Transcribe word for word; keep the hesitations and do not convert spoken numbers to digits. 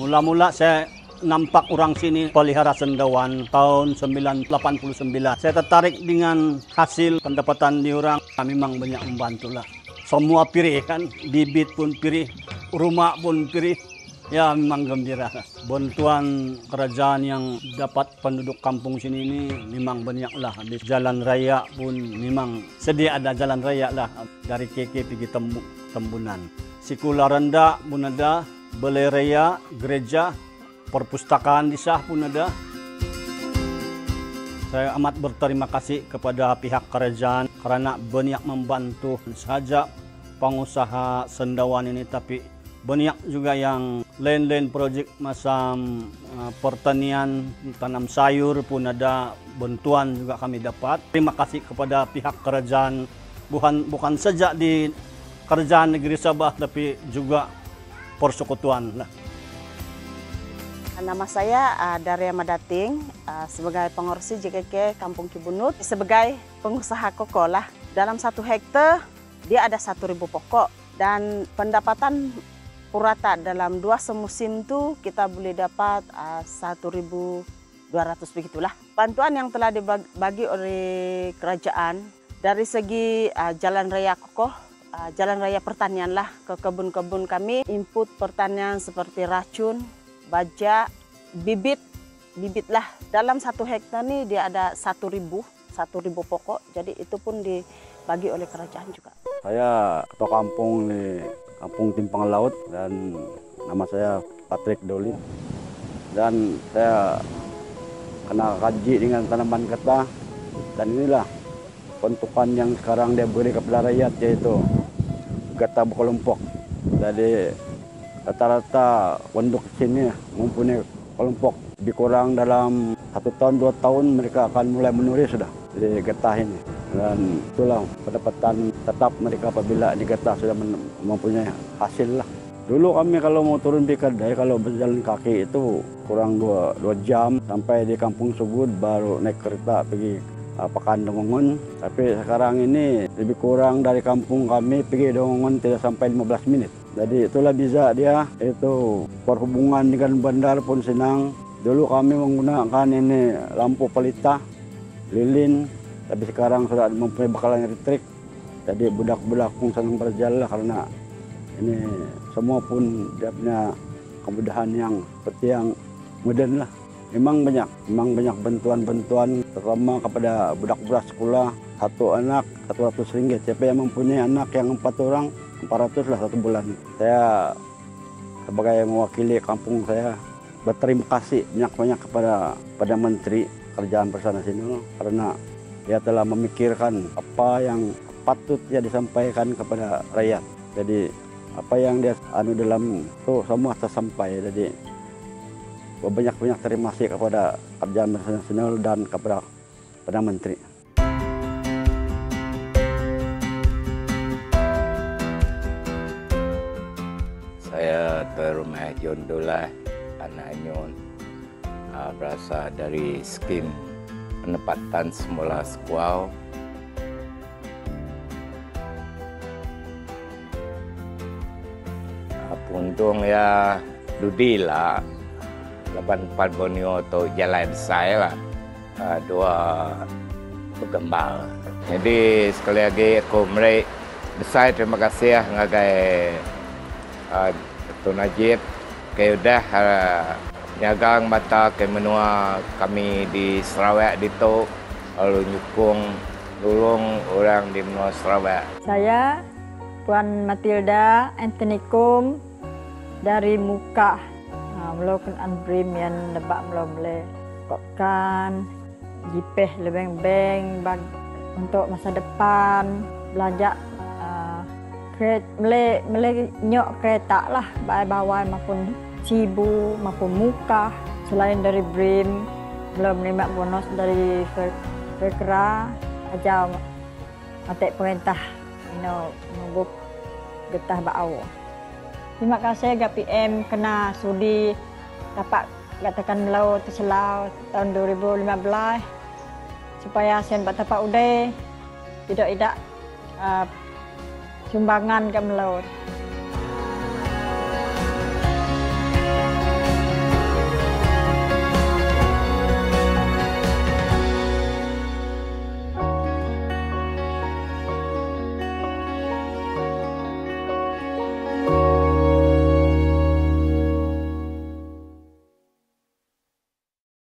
Mula-mula saya nampak orang sini pelihara sendawan tahun sembilan puluh delapan puluh sembilan. Saya tertarik dengan hasil pendapatan di orang, memang banyak membantu lah. Semua pirih kan, bibit pun pirih, rumah pun pirih. Ya memang gembira. Bantuan kerajaan yang dapat penduduk kampung sini ini memang banyak lah. Habis jalan raya pun memang sedia ada jalan raya lah. Dari K K pergi Tembu, Tembunan. Sekolah rendah pun ada, balai raya, gereja, perpustakaan di Sah pun ada. Saya amat berterima kasih kepada pihak kerajaan karena banyak membantu saja pengusaha sendawan ini, tapi banyak juga yang lain-lain projek macam uh, pertanian, tanam sayur pun ada, bantuan juga kami dapat. Terima kasih kepada pihak kerajaan, bukan bukan saja di kerajaan negeri Sabah, tapi juga persekutuan lah. Nama saya uh, Daria Madating, uh, sebagai pengurus J K K Kampung Kibunut, sebagai pengusaha koko lah. Dalam satu hektar dia ada satu ribu pokok, dan pendapatan purata dalam dua semusim itu kita boleh dapat uh, satu ribu dua ratus begitulah. Bantuan yang telah dibagi oleh kerajaan dari segi uh, jalan raya kokoh, uh, jalan raya pertanian lah ke kebun-kebun kami, input pertanian seperti racun, baja, bibit, bibit lah. Dalam satu hektar ini dia ada satu ribu, satu ribu pokok, jadi itu pun dibagi oleh kerajaan juga. Saya ketua kampung di Kampung Timpang Laut, dan nama saya Patrick Dolin. Dan saya kena kaji dengan tanaman getah, dan inilah bentukan yang sekarang dia beri kepada rakyat, yaitu getah berkelompok. Jadi rata-rata penduduk sini mempunyai kelompok. Lebih kurang dalam satu tahun, dua tahun mereka akan mulai menulis sudah di getah ini. Dan itulah pendapatan tetap mereka apabila di getah sudah mempunyai hasil lah. Dulu kami kalau mau turun di kedai, kalau berjalan kaki itu kurang dua, dua jam sampai di Kampung Subud, baru naik kereta pergi uh, Pekan Dongongon. Tapi sekarang ini lebih kurang dari kampung kami pergi Dongongon tidak sampai lima belas menit. Jadi itulah bisa dia, itu perhubungan dengan bandar pun senang. Dulu kami menggunakan ini lampu pelita, lilin, tapi sekarang sudah mempunyai bakalan elektrik. Jadi budak-budak pun senang berjalan karena ini semua pun dia punya kemudahan yang seperti yang modern lah. Memang banyak, memang banyak bantuan-bantuan, terutama kepada budak-budak sekolah. Satu anak satu ratus ringgit. Siapa yang mempunyai anak yang empat orang, empat ratus lah satu bulan. Saya sebagai mewakili kampung saya berterima kasih banyak-banyak kepada pada Menteri Kerajaan Bersama Sini, karena dia telah memikirkan apa yang patutnya disampaikan kepada rakyat. Jadi apa yang dia anu dalam itu semua tersampai. Jadi banyak-banyak terima kasih kepada Kerajaan Nasional dan kepada Perdana Menteri. Saya Terumah Jondolah Anak Nyon, berasal dari skim penempatan semula sekolah. Untung ya Dudi lah lapan empat Borneo atau jalan saya lah dua berkembang. Jadi sekali lagi aku meri besar terima kasih ngagai Dato' Najib ke udah nyagang mata ke menua kami di Sarawak dito, lalu nyukung tolong orang di menua Sarawak. Saya Puan Matilda Anthony Kum dari Muka, melakukan anbrim yang lebak melomle, kokkan, jipeh lebeng beng bag untuk masa depan, belajar uh, mele mele nyok kereta lah, bawai maupun Cibu maupun Muka. Selain dari brim, belum menerima bonus dari Perkera, aja mati pemerintah ino mengubup getah bau. Terima kasih G P M kena sudi dapat katakan melaut terselau tahun dua ribu lima belas supaya sen dapat udah tidak tidak uh, sumbangan ke melaut.